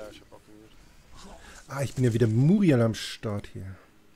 Ja, ich hab auch gemütet. Ah, ich bin ja wieder Muriel am Start hier.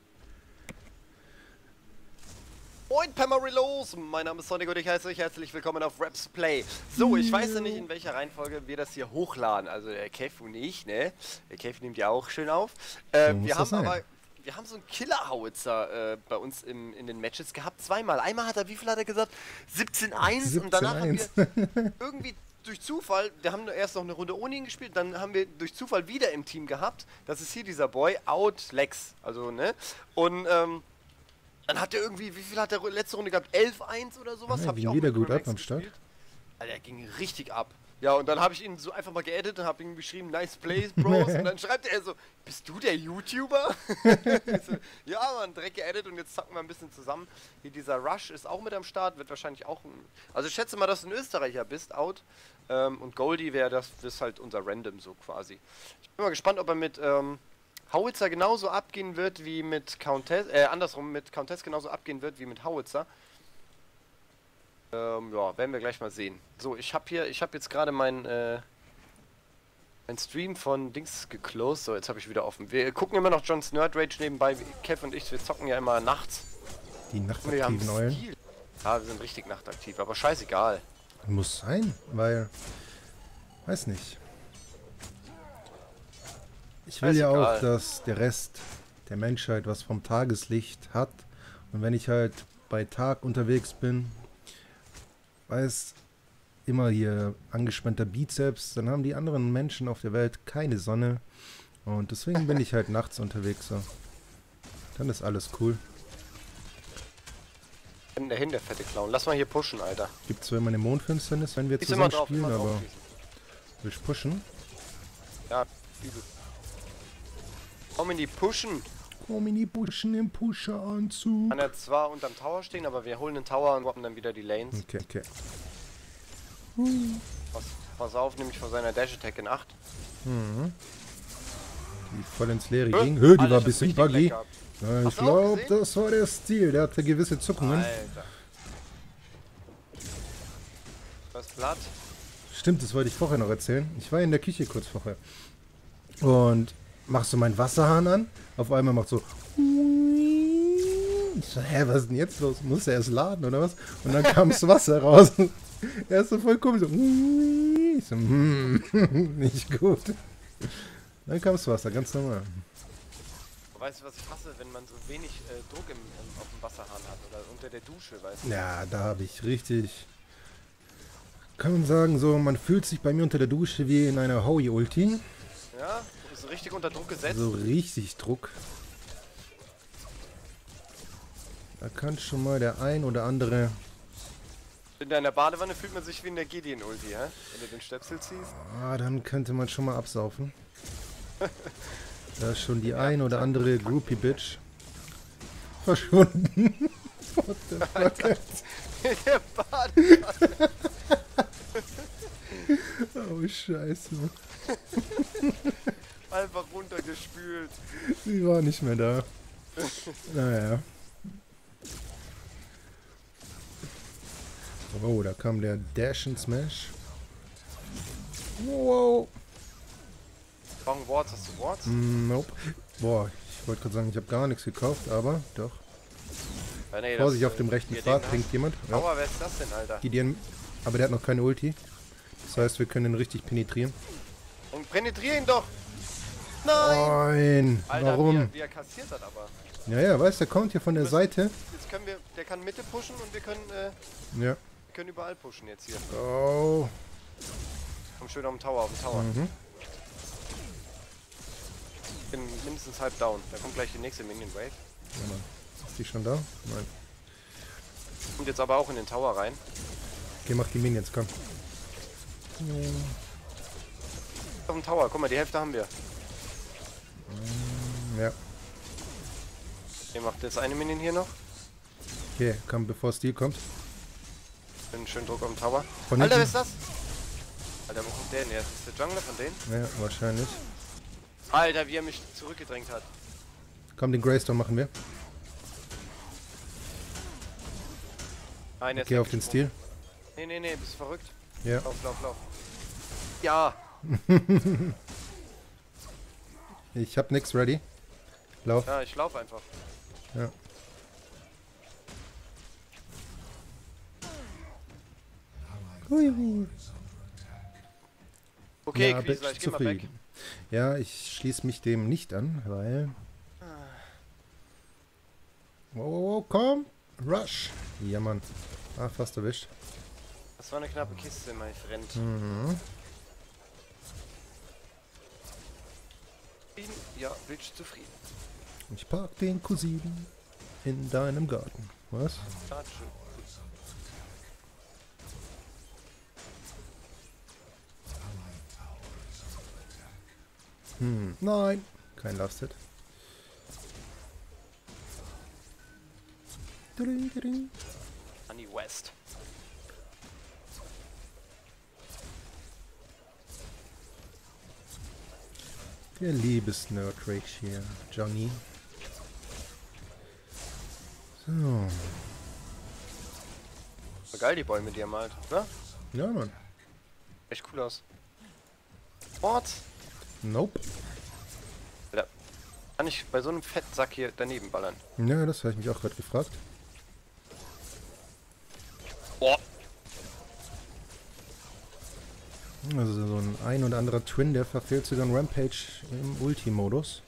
Moin Pamarillos, mein Name ist Sonic und ich heiße euch herzlich willkommen auf Raps Play. So, ich weiß ja nicht, in welcher Reihenfolge wir das hier hochladen. Also der Kev und ich, ne? Der Kev nimmt ja auch schön auf. Wir haben so einen Killer-Howitzer bei uns in den Matches gehabt, zweimal. Einmal hat er, wie viel hat er gesagt? 17-1 und danach haben wir irgendwie durch Zufall, wir haben erst noch eine Runde ohne ihn gespielt, dann haben wir durch Zufall wieder im Team gehabt. Das ist hier dieser Boy, Outlex, also, ne? Und, dann hat er irgendwie, wie viel hat er letzte Runde gehabt? 11-1 oder sowas? Ja, Hab ich auch wieder mit gut ab Relax am Start. gespielt. Alter, er ging richtig ab. Ja, und dann habe ich ihn so einfach mal geedit und habe ihm geschrieben, nice plays, Bros. Und dann schreibt er so, bist du der YouTuber? So, ja, man, direkt geedit und jetzt zocken wir ein bisschen zusammen. Hier dieser Rush ist auch mit am Start, wird wahrscheinlich auch ein... Also ich schätze mal, dass du ein Österreicher bist, Out. Und Goldie wäre das ist halt unser Random so quasi. Ich bin mal gespannt, ob er mit... Howitzer genauso abgehen wird wie mit Countess, andersrum mit Countess genauso abgehen wird wie mit Howitzer. Ja, werden wir gleich mal sehen. So, ich habe jetzt gerade mein Stream von Dings geclosed. So, jetzt habe ich wieder offen. Wir gucken immer noch John's Nerd Rage nebenbei. Kev und ich, wir zocken ja immer nachts. Die nachtaktiven Eulen. Ja, wir sind richtig nachtaktiv, aber scheißegal. Muss sein, weil... Weiß nicht. Ich will ja auch, dass der Rest der Menschheit was vom Tageslicht hat. Und wenn ich halt bei Tag unterwegs bin, weiß immer hier angespannter Bizeps, dann haben die anderen Menschen auf der Welt keine Sonne. Und deswegen bin ich halt nachts unterwegs. So. Dann ist alles cool. Dahin, der fette Clown. Lass mal hier pushen, Alter. Gibt zwar immer eine Mondfinsternis, wenn wir zusammen spielen, aber will ich pushen? Ja, übel. Komm in die Pushen. Komm in die Pushen im Pusher-Anzug. Kann er zwar unterm Tower stehen, aber wir holen den Tower und droppen dann wieder die Lanes. Okay, okay. Pass auf, nämlich vor seiner Dash-Attack in 8. Mhm. Die voll ins Leere ging. Die war ein bisschen buggy. Ja, ich glaube, das war der Stil. Der hatte gewisse Zuckungen. Alter. Was Blatt? Stimmt, das wollte ich vorher noch erzählen. Ich war in der Küche kurz vorher. Und machst du meinen Wasserhahn an? Auf einmal macht so... Ich so, hä, was ist denn jetzt los? Muss er erst laden oder was? Und dann kam das Wasser raus. Er ist so voll komisch. So, ich so, nicht gut. Dann kam das Wasser, ganz normal. Weißt du, was ich hasse, wenn man so wenig Druck auf dem Wasserhahn hat oder unter der Dusche, weißt du? Ja, da habe ich richtig... Kann man sagen, so, man fühlt sich bei mir unter der Dusche wie in einer Howie-Ulti. Ja, du bist richtig unter Druck gesetzt. So richtig Druck. Da kann schon mal der ein oder andere... In deiner Badewanne fühlt man sich wie in der Gideon-Ulti, hä? Wenn du den Stöpsel ziehst. Ah, dann könnte man schon mal absaufen. Da ist schon die ein oder andere Groupie-Bitch verschwunden. What the fuck? In der Badewanne. Oh, scheiße. Einfach runtergespült. Sie war nicht mehr da. Naja. Oh, da kam der Dash and Smash. Wow. Warum Wards? Hast du Wards? Nope. Boah, ich wollte gerade sagen, ich habe gar nichts gekauft, aber doch. Ja, nee, Vorsicht, auf dem rechten Pfad trinkt jemand. Ja. Aua, wer ist das denn, Alter? Gideon, aber der hat noch keine Ulti. Das heißt, wir können ihn richtig penetrieren. Und penetrier ihn doch! Nein! Alter, warum? Wie er kassiert hat aber. Ja, weißt du, der kommt hier von der Seite. Jetzt können wir, der kann Mitte pushen und wir können, ja. Wir können überall pushen jetzt hier. Oh. Komm schön auf den Tower. Mhm. Ich bin mindestens halb down. Da kommt gleich die nächste Minion Wave. Ja, Mann. Ist die schon da? Nein. Kommt jetzt aber auch in den Tower rein. Okay, mach die Minions, komm. Auf dem Tower, guck mal, die Hälfte haben wir. Ja. Ihr macht jetzt eine Minion hier noch. Okay, komm, bevor Steel kommt. Schön Druck auf dem Tower. Von Alter, wer hinten. ist das? Alter, wo kommt der denn her? Ist der Jungler von denen? Ja, wahrscheinlich. Alter, wie er mich zurückgedrängt hat. Komm, den Greystone machen wir. Nein, Okay, auf den Stil. Nee, bist du verrückt? Ja. Lauf. Ja! Ich hab nix ready. Lauf. Ja, ich lauf einfach. Ja. Hui. Okay, Ja, Quizler, ich geh mal weg. Ja, ich schließe mich dem nicht an, weil... Wow, komm! Rush! Ja, Mann. Ah, fast erwischt. Das war eine knappe Kiste, mein Freund. Mhm. Ja, bist du zufrieden? Ich park den Q7 in deinem Garten. Was? Dankeschön. Nein! Kein Love-Set. Honey West. Der Liebes-Nerd-Rage hier. Johnny. So. War geil, die Bäume, die er malt, oder? Ja, Mann. Echt cool aus. What? Nope. Alter, kann ich bei so einem Fettsack hier daneben ballern? Ja, das habe ich mich auch gerade gefragt. Boah. Also so ein oder anderer Twin, der verfehlt sogar einen Rampage im Ulti-Modus.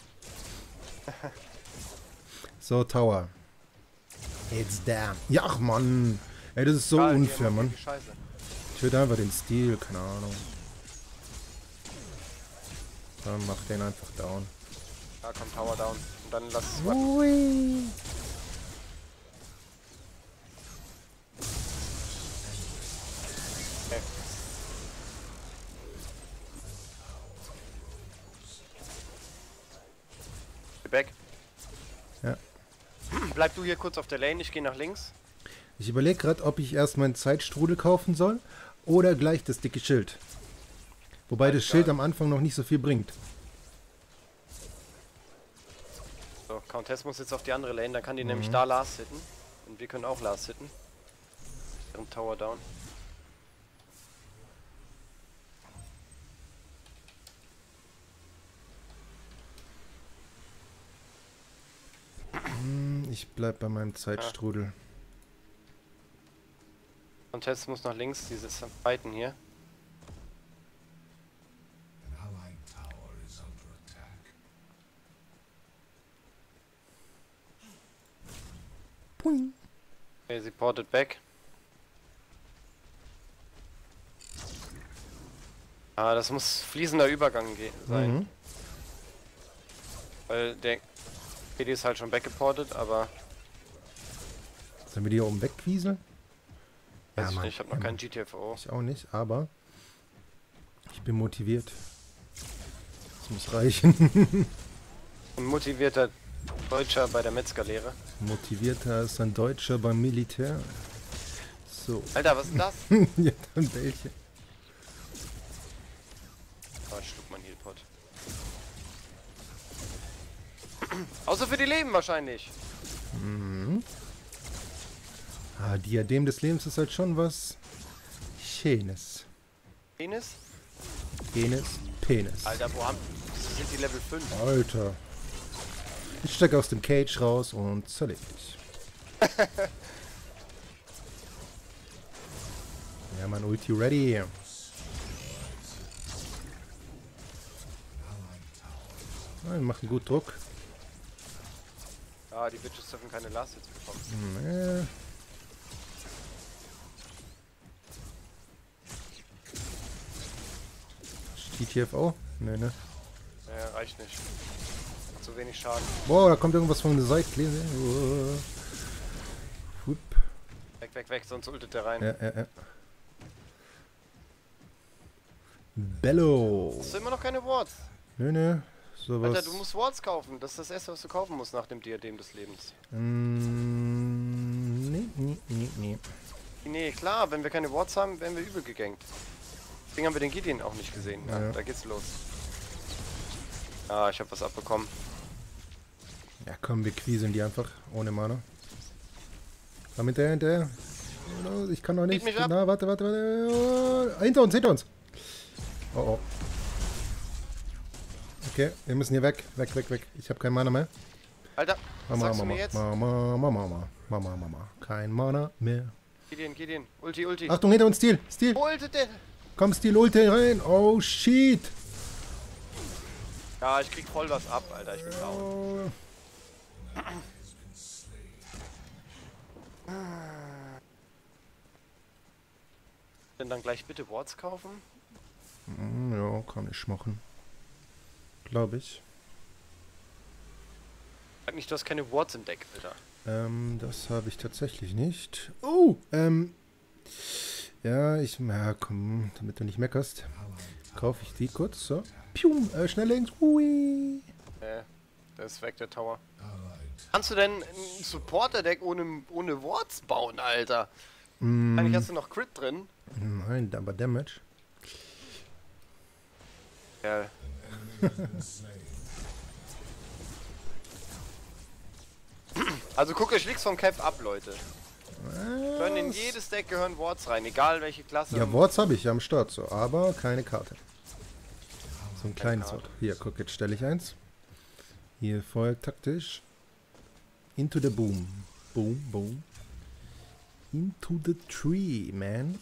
So, Tower. It's down. Ja, ach Mann. Ey, das ist so unfair, Mann. Ich würde einfach den Stil, keine Ahnung. Dann mach den einfach down. Da kommt Tower down. Und dann lass es warten. Ui. Okay. Geh back. Ja. Bleib du hier kurz auf der Lane, ich gehe nach links. Ich überlege gerade, ob ich erst meinen Zeitstrudel kaufen soll oder gleich das dicke Schild. Wobei das Schild am Anfang noch nicht so viel bringt. So, Countess muss jetzt auf die andere Lane, dann kann die nämlich da Last hitten. Und wir können auch Last hitten. Ihrem Tower down. Ich bleib bei meinem Zeitstrudel. Countess muss nach links, dieses Fighten hier. Puing. Okay, sie ported back. Ah, das muss fließender Übergang sein. Weil der PD ist halt schon weggeportet, aber... Sollen wir die hier oben wegquieseln? Weiß ich nicht, ich habe noch keinen GTFO. Ich auch nicht, aber ich bin motiviert. Das muss reichen. Ein motivierter Deutscher bei der Metzgerlehre. Motivierter ist ein Deutscher beim Militär. So. Alter, was ist das? Ja, dann welche. Oh, ich schluck mein Healpot. Außer für die Leben wahrscheinlich. Ah, Diadem des Lebens ist halt schon was Schönes. Penis? Penis. Alter, wo sind die Level 5? Alter. Ich steig aus dem Cage raus und zerleg dich. Ja, mein Ulti ready. Wir machen gut Druck. Ah, die Bitches dürfen keine Last jetzt bekommen. Nee. GTFO? Nee, ne? Naja, reicht nicht. Hat zu wenig Schaden. Boah, da kommt irgendwas von der Seite. Hup. Weg, sonst ultet der rein. Ja. Bello. Hast du immer noch keine Wards? Nee. Sowas. Alter, du musst Wards kaufen. Das ist das erste, was du kaufen musst nach dem Diadem des Lebens. Nee. Nee, klar, wenn wir keine Wards haben, werden wir übel gegankt. Deswegen haben wir den Gideon auch nicht gesehen. Ja. Da geht's los. Ah, ich hab was abbekommen. Ja komm, wir quieseln die einfach. Ohne Mana. Komm hinterher. Ich kann doch nicht. Mich ab. Na, warte. Oh, hinter uns. Oh. Okay, wir müssen hier weg. Weg, weg, weg. Ich habe kein Mana mehr. Alter, was sagst du mir jetzt? Mama. Kein Mana mehr. Gideon. Ulti. Achtung, hinter uns, Steel. Ultet den! Komm, Steel, Ulti rein. Oh, shit. Ja, ich krieg voll was ab, Alter. Ich bin down. Denn dann gleich bitte Wards kaufen? Ja, kann ich machen. Glaube ich. Sag nicht, du hast keine Wards im Deck, Alter. Das habe ich tatsächlich nicht. Oh, ja, komm, damit du nicht meckerst, kaufe ich die kurz, so. Pium, schnell links, hui. Der ist weg, der Tower. Kannst du denn ein Supporter-Deck ohne Wards bauen, Alter? Eigentlich hast du noch Crit drin. Nein, aber Damage. Ja. Also guckt euch links vom Cap ab, Leute. Gehören in jedes Deck gehören Wards rein, egal welche Klasse. Ja, Wards habe ich ja am Start, so, aber keine Karte. So ein kleines Wort. Hier, guck, jetzt stelle ich eins. Hier folgt taktisch. Into the boom. Boom. Into the tree, man.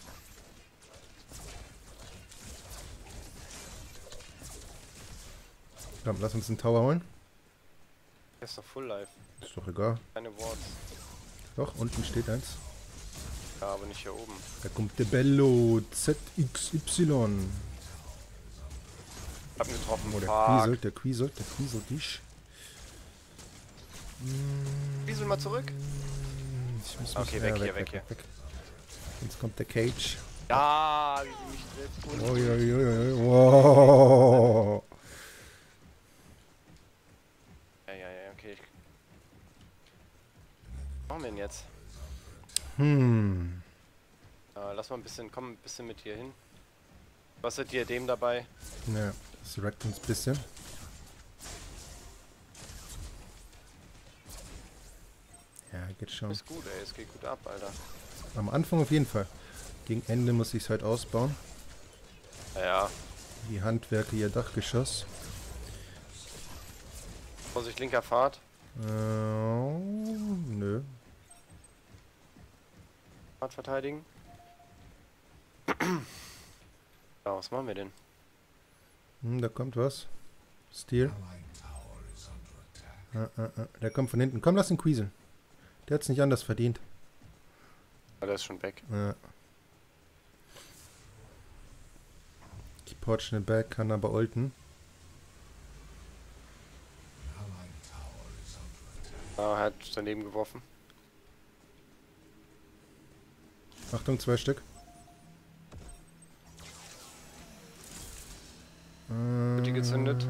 Komm, lass uns einen Tower holen. Der ist doch Full Life. Ist doch egal. Keine Wards. Doch, unten steht eins. Ja, aber nicht hier oben. Da kommt der Bello ZXY. Hab ihn getroffen. Oh, der quieselt dich. Quiesel mal zurück. Ich muss Okay, weg hier. Jetzt kommt der Cage. Ja, wie sie mich trifft. Wow. Ja, okay. Was machen wir denn jetzt? Lass mal ein bisschen, komm ein bisschen mit hier hin. Was ist dir dem dabei? Ja, das wreckt uns ein bisschen. Ja, geht schon. Ist gut, ey, es geht gut ab, Alter. Am Anfang auf jeden Fall. Gegen Ende muss ich es halt ausbauen. Ja. Die Handwerke, ihr Dachgeschoss. Vorsicht, linker Pfad. Nö. Pfad verteidigen. Ja, was machen wir denn? Da kommt was. Steel. Der kommt von hinten. Komm, lass ihn quieseln. Der hat's nicht anders verdient. Ja, der ist schon weg. Ja. Die Port schnell back, kann aber ulten. Ja, er hat daneben geworfen. Achtung, 2 Stück. Wird die gezündet?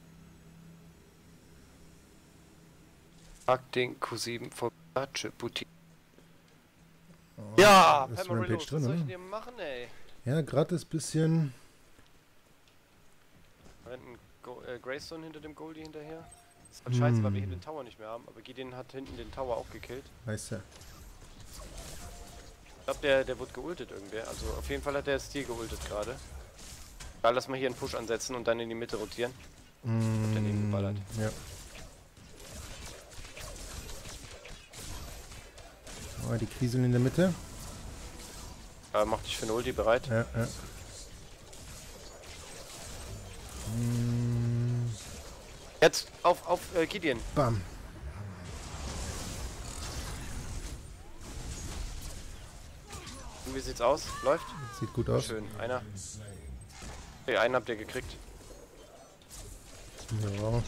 Pack den Q7 vor Boutique. Ja, ist Pamarillo, Rampage drin, was soll ich oder? dir machen, ey? Ja, gerade ist bisschen. Da rennt ein Greystone hinter dem Goldie hinterher. Das ist halt scheiße, weil wir hier den Tower nicht mehr haben. Aber Gideon hat hinten den Tower auch gekillt. Weiß ja. Ich glaube, der wurde geultet irgendwer. Also auf jeden Fall hat der Stil geultet gerade. Egal, lass mal hier einen Push ansetzen und dann in die Mitte rotieren. Und daneben geballert. Ja. Oh, die Krieseln in der Mitte. Mach dich für eine Ulti bereit. Ja. Jetzt auf Gideon. Bam. Und wie sieht's aus? Läuft? Sieht gut aus. Schön. Einer. Okay, einen habt ihr gekriegt. Ja.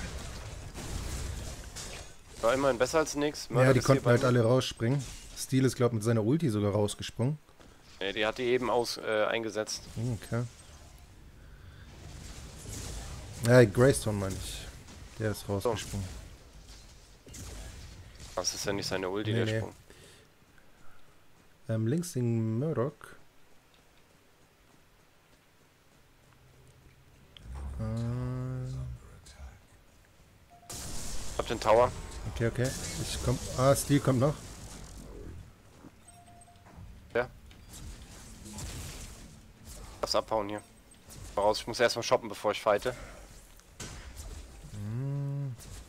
War immerhin besser als nix. Ja, die konnten halt alle rausspringen. Steel ist, glaube ich, mit seiner Ulti sogar rausgesprungen. Ne, die hat die eben eingesetzt. Okay. Ja, Greystone meine ich. Der ist rausgesprungen. Das ist ja nicht seine Ulti, Nee, der nee. Sprung. Links in Murdoch. Hab den Tower. Okay. Ich komm. Steel kommt noch. Ja. Darfst abhauen hier. Voraus, ich muss erstmal shoppen, bevor ich fighte.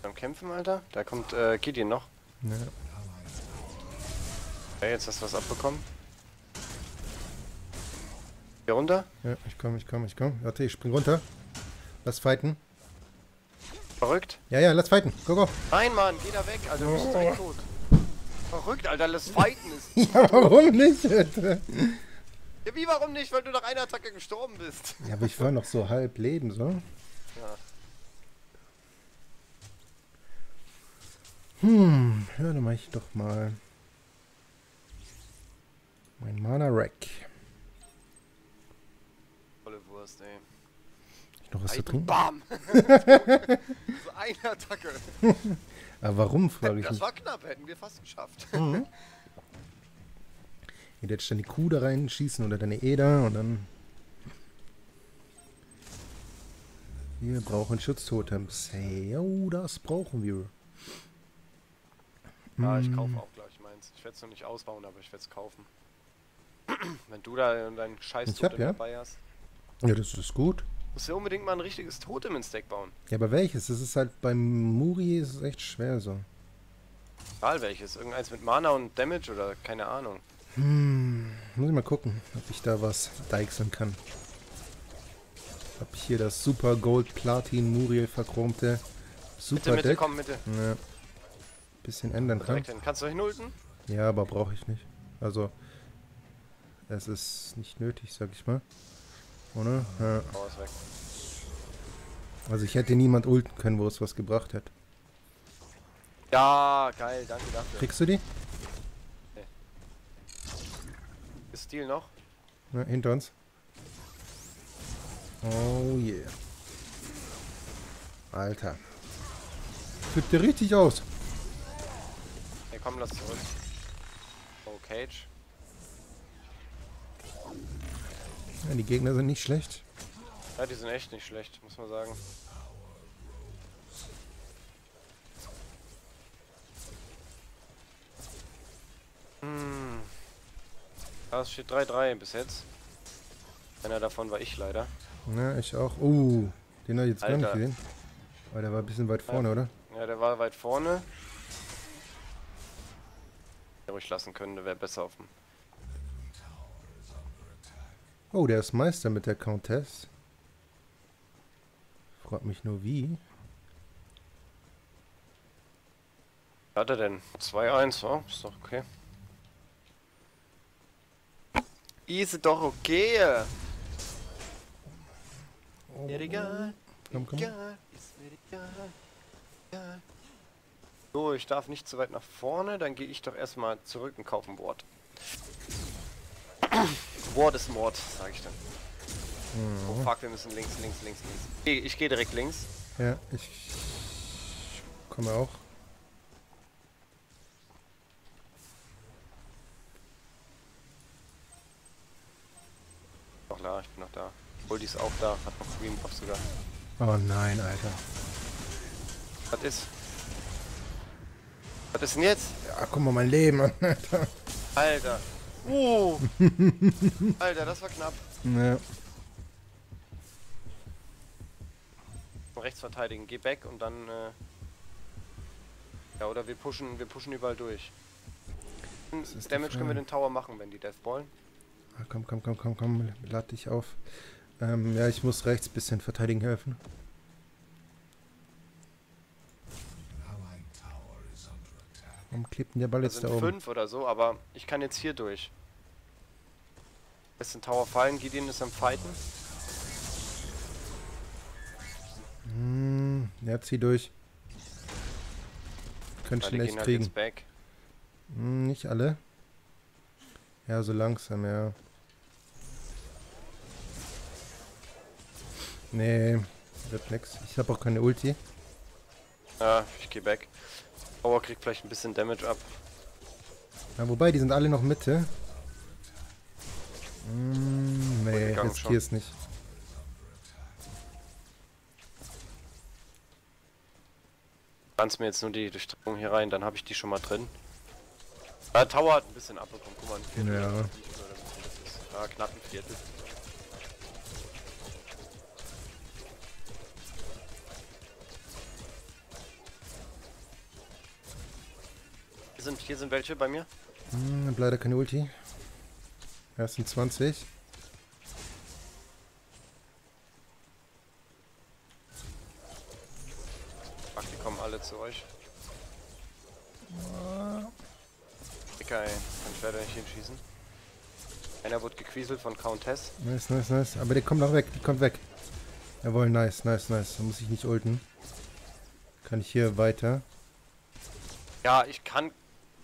Beim Kämpfen, Alter. Da kommt Gideon noch. Ja. Ja, jetzt hast du was abbekommen. Hier runter. Ja, ich komm. Warte, ich spring runter. Lass fighten. Verrückt. Ja, lass fighten. Go. Nein, Mann, geh da weg, Alter. Du bist direkt tot. Verrückt, Alter. Lass fighten. Ja, warum nicht, Alter? Ja, wie, warum nicht? Weil du nach einer Attacke gestorben bist. Ja, aber ich war noch so halb Leben, so. Ja. Hör doch mal ich doch mal. Mein Mana-Rack. Volle Wurst, ey. Ich noch was zu trinken? Bam! So eine Attacke. Aber warum, frage ich Das mich. war knapp, hätten wir fast geschafft. Mhm. Ihr hättet deine Kuh da reinschießen oder deine Eder und dann... Wir brauchen Schutztotems. Hey, oh, das brauchen wir. Ja, ich kaufe auch gleich meins. Ich werde es noch nicht ausbauen, aber ich werde es kaufen. Wenn du da deinen scheiß Totem dabei hast. Ja, das ist gut. Musst du unbedingt mal ein richtiges Totem ins Deck bauen. Ja, aber welches? Das ist halt beim Muri ist es echt schwer so. Egal welches. Irgendeins mit Mana und Damage oder keine Ahnung. Muss ich mal gucken, ob ich da was deichseln kann. Ob ich hier das Super Gold Platin Muriel verchromte Super Mitte, Deck komm, Mitte. Ja, bisschen ändern kann. Direkt hin. Kannst du hinulten? Ja, aber brauche ich nicht. Also, es ist nicht nötig, sag ich mal. Oder? Ja. Oh, ist weg. Also ich hätte niemand ulten können, wo es was gebracht hätte. Ja, geil, danke dafür. Kriegst du die? Ist Stil noch? Ja, hinter uns. Oh yeah. Alter. Flippt der richtig aus. Ne, komm, lass zurück. Oh, Cage. Ja, die Gegner sind nicht schlecht. Ja, die sind echt nicht schlecht, muss man sagen. Ja, es steht 3-3 bis jetzt. Einer davon war ich leider. Ja, ich auch. Den habe ich jetzt gar nicht Alter. gesehen. Aber der war ein bisschen weit vorne, oder? Ja, der war weit vorne. Der ruhig lassen können, der wäre besser auf dem. Oh, der ist Meister mit der Countess. Fragt mich nur wie. Was hat er denn? 2-1, oh, ist doch okay. Ist doch okay. Mir egal. Komm. Egal. Ist mir egal. So, ich darf nicht zu weit nach vorne, dann gehe ich doch erstmal zurück und kaufe ein Ward. Ward ist Mord, sage ich dann. Oh fuck, wir müssen links. Ich gehe direkt links. Ja, ich komme auch. Doch klar, ich bin noch da. Goldie ist auch da, hat noch Green Buff sogar. Oh nein, Alter. Was ist? Was ist denn jetzt? Ja, guck mal mein Leben an, Alter. Alter. Alter, das war knapp. Ja. Rechts verteidigen, geh back und dann ja, oder wir pushen überall durch. Damage können wir den Tower machen, wenn die Death ballen. Ah, komm, lad dich auf. Ja, ich muss rechts ein bisschen verteidigen helfen. Warum klebt denn der Ball Das jetzt da sind oben? 5 oder so, aber ich kann jetzt hier durch. Lässt den Tower fallen, Gideon ist am Fighten. Ja, zieh durch. Könnt Ja, schon die echt gehen halt kriegen. jetzt back. Nicht alle. Ja, so langsam, ja. Nee, wird nix. Ich habe auch keine Ulti. Ja, ich geh back. Tower kriegt vielleicht ein bisschen Damage ab. Ja, wobei, die sind alle noch Mitte. Nee, gegangen jetzt hier ist nicht. Kannst mir jetzt nur die Durchdringung hier rein, dann habe ich die schon mal drin. Ja, Tower hat ein bisschen abbekommen, guck mal, ein Viertel. Ja. Oder wie viel das ist. Ja, knapp ein Viertel. Hier sind welche bei mir. Hab leider keine Ulti. Erst sind 20. Ach, die kommen alle zu euch. Dicker, ey. Kann ich leider nicht hinschießen. Einer wurde gequieselt von Countess. Nice, nice, nice. Aber der kommt noch weg. Die kommt weg. Jawohl, nice, nice, nice. Da muss ich nicht ulten. Kann ich hier weiter. Ja, ich kann...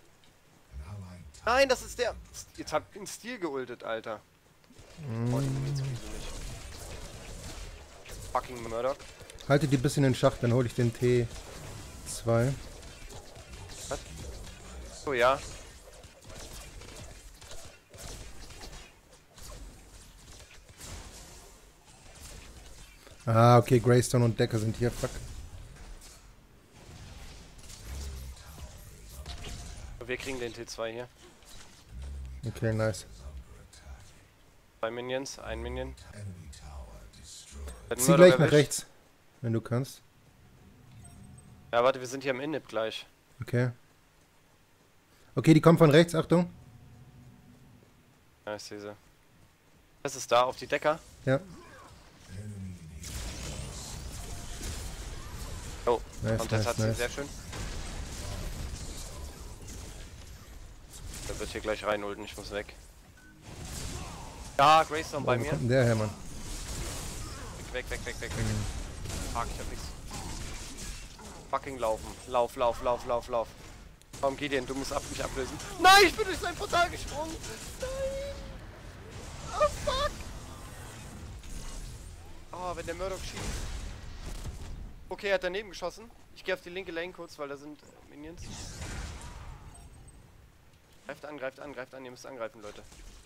Nein, das ist der... Jetzt hat in Stil geultet, Alter. Oh, die geht's nicht. Fucking Murdoch. Haltet die ein bisschen in Schach, dann hole ich den T2. Was? So, ja. Ah, okay, Greystone und Decker sind hier. Fuck. Wir kriegen den T2 hier. Okay, nice. 2 Minions, 1 Minion. Zieh gleich nach rechts, wenn du kannst. Ja, warte, wir sind hier am Inhib gleich. Okay. Okay, die kommen von rechts, Achtung. Ja, ich sehe sie. Das ist da, auf die Decker. Ja. Oh, Nice, und das nice, hat sie nice. sehr schön. Der wird hier gleich rein ulten, ich muss weg. Ja, Greystone bei Wo mir. kommt denn der her, Mann? Weg. Fuck, ich hab nichts. Fucking laufen. Lauf. Komm, Gideon, du musst mich ablösen. Nein, ich bin durch sein Portal gesprungen. Nein. Oh, fuck. Oh, wenn der Murdoch schießt. Okay, er hat daneben geschossen. Ich gehe auf die linke Lane kurz, weil da sind Minions. Greift an, ihr müsst angreifen, Leute.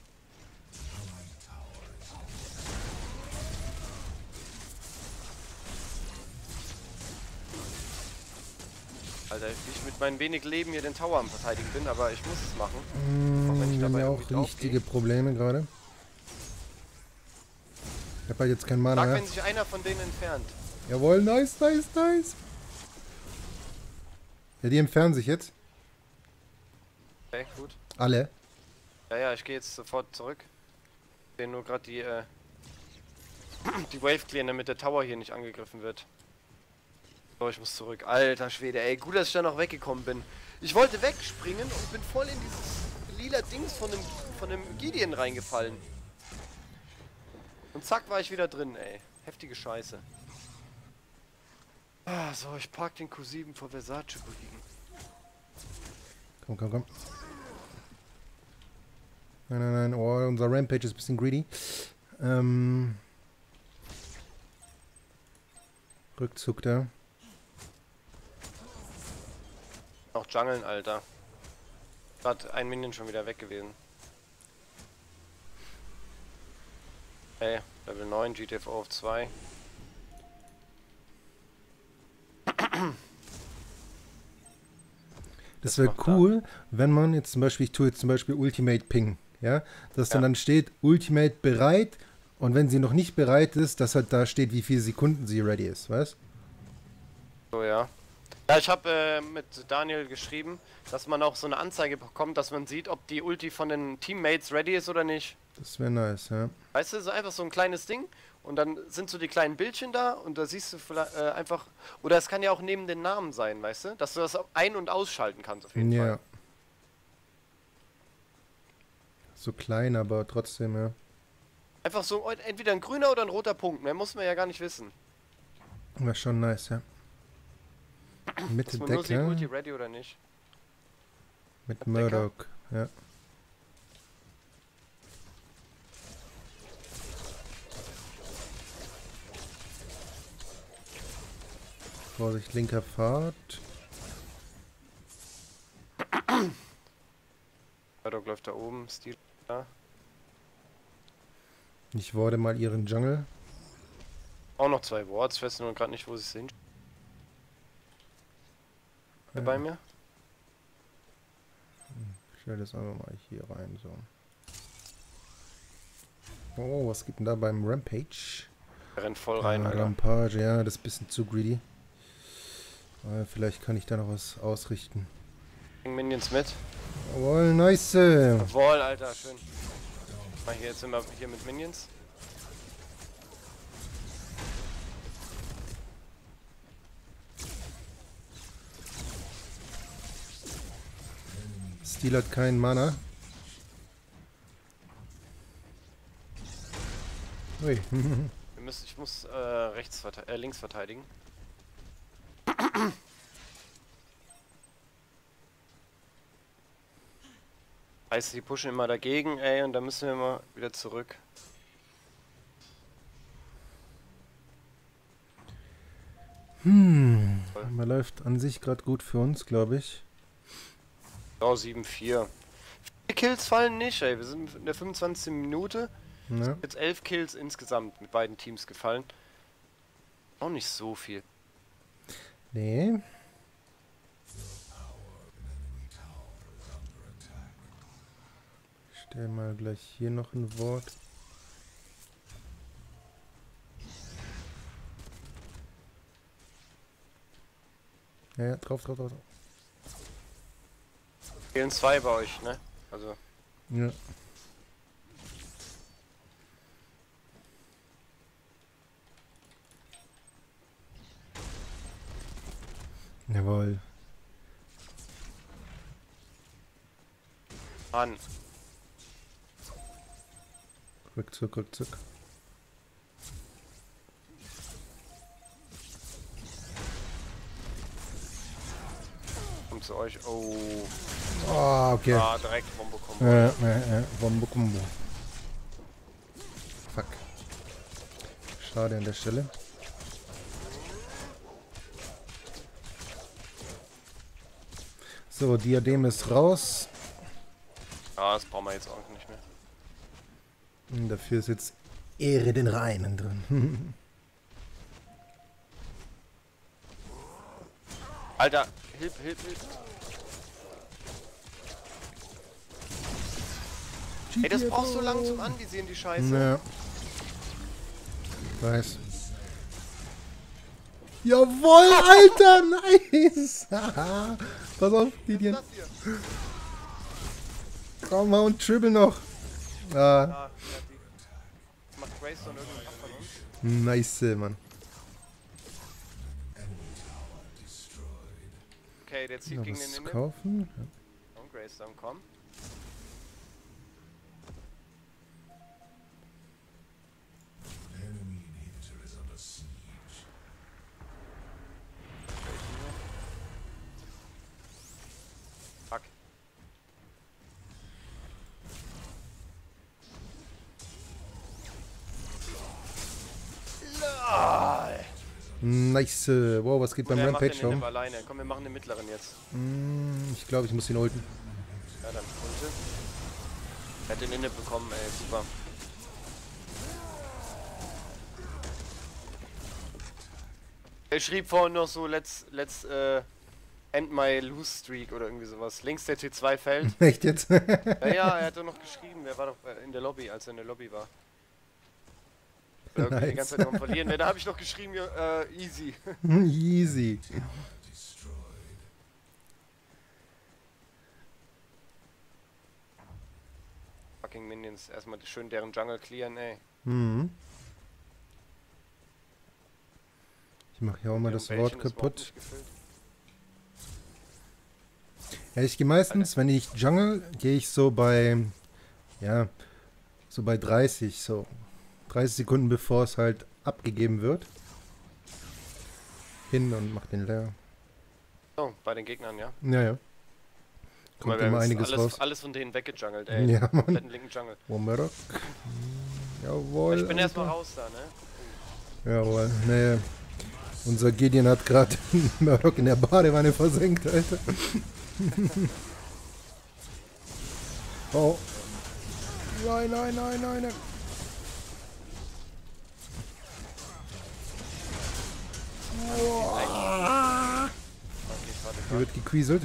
Alter, wie ich mit meinen wenig Leben hier den Tower am Verteidigen bin, aber ich muss es machen. Auch wenn ich Wir haben dabei ja irgendwie auch richtige Probleme gerade. Ich hab halt jetzt kein Mana Sag, mehr. wenn sich einer von denen entfernt. Jawohl, nice. Ja, die entfernen sich jetzt. Okay, gut. Alle. Ja, ich gehe jetzt sofort zurück. Ich sehe nur gerade die Wave clearen, damit der Tower hier nicht angegriffen wird. So, ich muss zurück. Alter Schwede, ey, gut, dass ich da noch weggekommen bin. Ich wollte wegspringen und bin voll in dieses lila Dings von dem Gideon reingefallen. Und zack, war ich wieder drin, ey. Heftige Scheiße. Ah, so, ich park den Q7 vor Versace Boutique. Komm. Nein. Oh, unser Rampage ist ein bisschen greedy. Rückzug da. Noch jungeln, Alter. Gerade ein Minion schon wieder weg gewesen. Hey, Level 9, GTFO auf 2. Das wäre cool, wenn man jetzt zum Beispiel, ich tue jetzt zum Beispiel Ultimate Ping, ja, dass dann steht Ultimate bereit und wenn sie noch nicht bereit ist, dass halt da steht, wie viele Sekunden sie ready ist, weißt? So, ja. Ja, ich habe mit Daniel geschrieben, dass man auch so eine Anzeige bekommt, dass man sieht, ob die Ulti von den Teammates ready ist oder nicht. Das wäre nice, ja. Weißt du, so einfach so ein kleines Ding und dann sind so die kleinen Bildchen da und da siehst du vielleicht einfach, oder es kann ja auch neben den Namen sein, weißt du, dass du das ein- und ausschalten kannst auf jeden Fall. So klein, aber trotzdem, ja. Einfach so entweder ein grüner oder ein roter Punkt, mehr muss man ja gar nicht wissen. Wäre schon nice, ja. Mitte Dass man nur sieht, Decker Ulti ready oder nicht. mit Murdoch, ja. Vorsicht, linker Pfad. Murdoch läuft da oben, Stil da. Ich wurde mal ihren Jungle. Auch noch 2 Wards, ich weiß nur gerade nicht, wo sie sind. Bei mir? Ich stelle das einfach mal hier rein, so. Oh, was gibt denn da beim Rampage? Er rennt voll rein, Alter. Rampage, ja, das ist ein bisschen zu greedy. Aber vielleicht kann ich da noch was ausrichten. Bring Minions mit. Jawohl, nice. Jawohl, Alter, schön. Mach ich jetzt immer hier mit Minions. Steel hat keinen Mana. Ui. Ich muss links verteidigen. Heißt, die pushen immer dagegen, ey, und dann müssen wir mal wieder zurück. Man läuft an sich gerade gut für uns, glaube ich. Ja, 7-4. 4 Kills fallen nicht, ey. Wir sind in der 25. Minute. Ja. Jetzt 11 Kills insgesamt mit beiden Teams gefallen. Auch nicht so viel. Nee. Ich stell mal gleich hier noch ein Wort. Ja, drauf. Fehlen 2 bei euch, ne? Also. Ja. Jawohl. Mann. Rückzug. Kommt zu euch. Oh. Ah, okay. Ah, direkt Bombo-Kombo. Bombo. Fuck. Schade an der Stelle. So, Diadem ist raus. Ah, das brauchen wir jetzt auch nicht mehr. Und dafür ist jetzt Ehre den Reinen drin. Alter, hilf. Ey, das brauchst du lang zum Anvisieren, die Scheiße. Ja. Weiß. Jawohl, Alter, nice. Pass auf, Gideon. Was ist das hier? Komm mal und triple noch. Ah, Ah, die macht Greystone irgendwas von uns. nice, Mann. Okay, der zieht Noch gegen was den kaufen. Und Greystone, komm. Fuck. Nice. Wow, was geht beim Der macht Rampage den um? Inhib alleine. Komm, wir machen den mittleren jetzt. Ich glaube, ich muss ihn ulten. Ja, dann Ulte. Er hat den Inhib bekommen, ey, super. Er schrieb vorhin noch so, let's end my lose streak oder irgendwie sowas. Links der T2 fällt. Echt jetzt? Ja, er hat doch noch geschrieben, der war doch in der Lobby, als er in der Lobby war. Irgendwie die ganze Zeit noch am Verlieren. Ja, da habe ich noch geschrieben, easy. Easy. Fucking Minions, erstmal schön deren Jungle clearen, ey. Ich mache hier auch mal das Wort kaputt. Gefüllt. Ja, ich gehe meistens, wenn ich jungle, gehe ich so bei, ja, so bei 30, so 30 Sekunden bevor es halt abgegeben wird. Hin und mach den leer. Oh, bei den Gegnern, ja. Ja. Guck mal, Kommt wir immer haben einiges raus. alles von denen weggejungelt, ey. Ja, Mann. Kompletten linken Jungle. Womerok. Jawohl. Ich bin Alter. erstmal raus da, ne? Jawohl. Nee. Unser Gideon hat gerade Murdoch in der Badewanne versenkt, Alter. Oh. Nein. Hier wird gequieselt.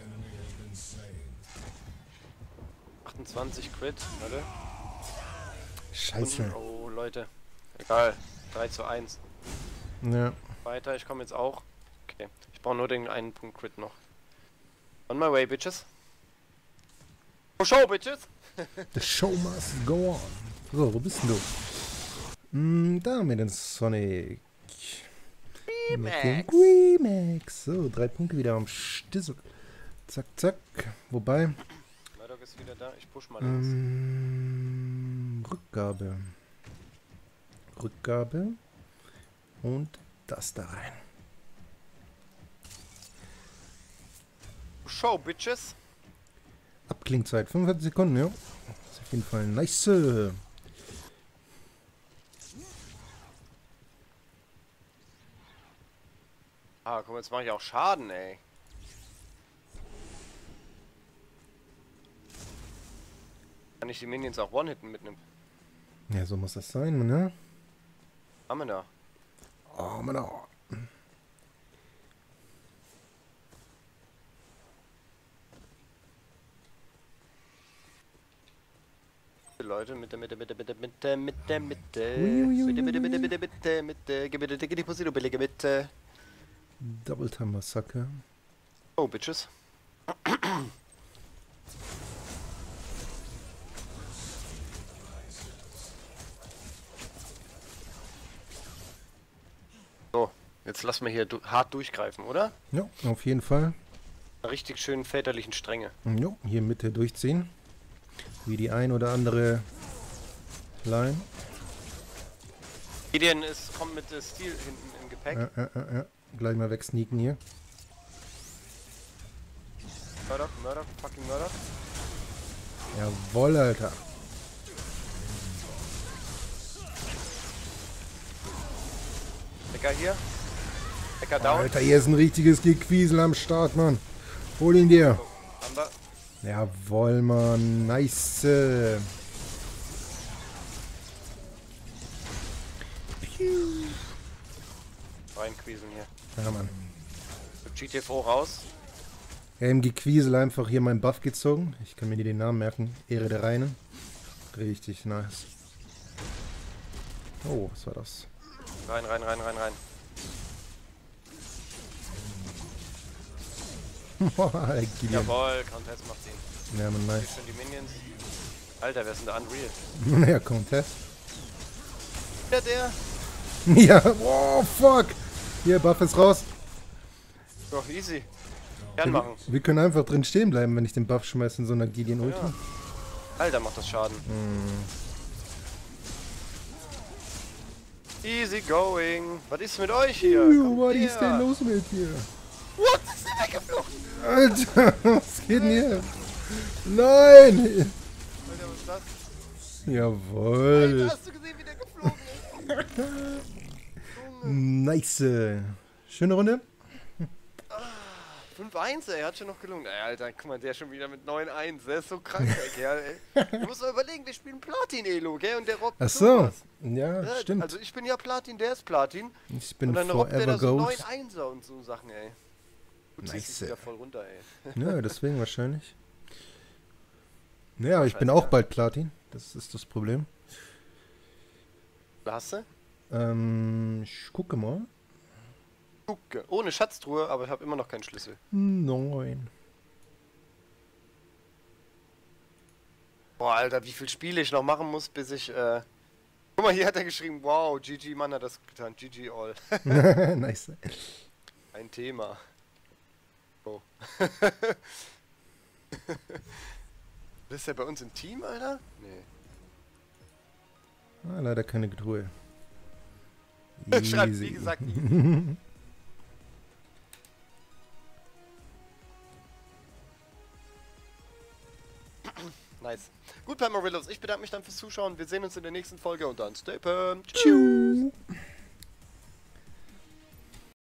28 Crit, warte. Scheiße. Oh, Leute. Egal. 3:1. Ja. Weiter, ich komme jetzt auch. Okay. Ich brauche nur den einen Punkt Crit noch. On my way, bitches. Oh, show, bitches! The show must go on. So, wo bist denn du? Da mit dem Sonic. Mit dem Remax. So, 3 Punkte wieder am Stissel. Zack, zack. Wobei. Murdoch ist wieder da. Ich push mal links. Rückgabe. Rückgabe. Und das da rein. Show, bitches! Abklingzeit 45 Sekunden, ja. Das ist auf jeden Fall nice. Ah, guck mal, jetzt mache ich auch Schaden, ey. Kann ich die Minions auch one-hitten mit einem Ja, so muss das sein, ne? Amena. Oh, Mann. Leute, Mitte. Gib mir die Pussy, du billige Mitte. Double Time Massaker. Oh, bitches. So, jetzt lassen wir hier hart durchgreifen, oder? Ja, auf jeden Fall. Richtig schön väterlichen Stränge. Ja, hier Mitte durchziehen. Wie die ein oder andere Line. Gideon kommt mit Stil hinten im Gepäck. Ja. Gleich mal wegsneaken hier. Murdoch, fucking Murdoch. Jawoll, Alter. Decker hier. Decker down. Alter, hier ist ein richtiges Gequiesel am Start, Mann. Hol ihn dir. Haben wir. Jawoll, Mann. Nice. Reinquieseln hier. Ja, Mann. GTFO raus. Ja, im Gequiesel einfach hier meinen Buff gezogen. Ich kann mir nie den Namen merken. Ehre der Reinen. Richtig nice. Oh, was war das? Rein. Jawohl, Contest macht ihn. Ja, man, nice. Hier schon die Minions. Alter, wer ist denn der Unreal? Ja, Contest. Ja, der. Ja, oh, fuck. Hier, Buff ist raus. Doch, easy. Gern machen. Wir können einfach drin stehen bleiben, wenn ich den Buff schmeiße in so einer Gideon Ulti. Ja. Alter, macht das Schaden. Easy going. Was ist mit euch hier? Was ist denn los mit dir? What? Ist der weggeflogen? Alter, was geht denn hier? Nein! Alter, was ist das? Jawohl. Alter, hast du gesehen, wie der geflogen ist? Nice. Schöne Runde. 5-1, ey, hat schon noch gelungen. Ey, Alter, guck mal, der schon wieder mit 9-1. Der ist so krank, der Kerl, ey. Du musst mal überlegen, wir spielen Platin-Elo, gell? Und der robbt Ach so. sowas. Ja, stimmt. Also ich bin ja Platin, der ist Platin. Ich bin und dann robbt der Forever da so Ghost. 9-1er und so Sachen, ey. Du ziehst dich wieder voll runter, ey. Ja, deswegen wahrscheinlich. Ja, aber ich bin auch bald Platin. Das ist das Problem. Hast du? Ich gucke mal. Gucke. Ohne Schatztruhe, aber ich habe immer noch keinen Schlüssel. 9. Boah, Alter, wie viel Spiele ich noch machen muss, bis ich, Guck mal, hier hat er geschrieben, wow, GG Mann hat das getan, GG all. Nice. Ein Thema. Oh. Das ist ja bei uns im Team, Alter? Nee. Ah, leider keine Truhe. Schreibt, wie gesagt, easy. Nice. Gut, Pamarillos, ich bedanke mich dann fürs Zuschauen. Wir sehen uns in der nächsten Folge und dann stay pumped. Tschüss.